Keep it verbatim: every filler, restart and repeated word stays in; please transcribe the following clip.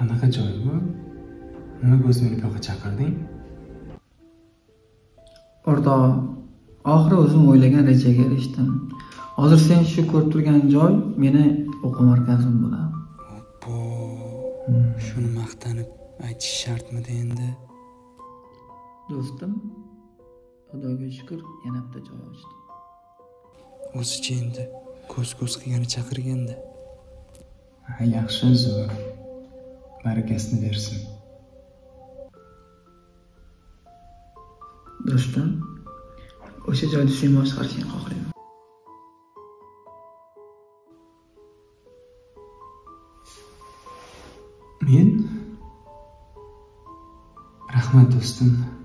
Qanaqa joy bu? Nimaga o'zingni bu yoqqa chaqirding? O'rtoq, oxiri o'zim o'ylagan rejaga erishdim. Hozir sen shu ko'rib turgan joy meni o'quv markazim bo'ladi. Oppo. Shuni maqtanib aytish shartmidi endi? Do'stim, Xudoga shukr, yana bitta joy ochdim. O'zichi endi ko'z-ko'z qilgani chaqirganda. Ha, yaxshi zo'r. Barakasini bersin. Do'stim, o'sha joyda suymoq chiqarishni xohlayman. Men? Rahmat do'stim.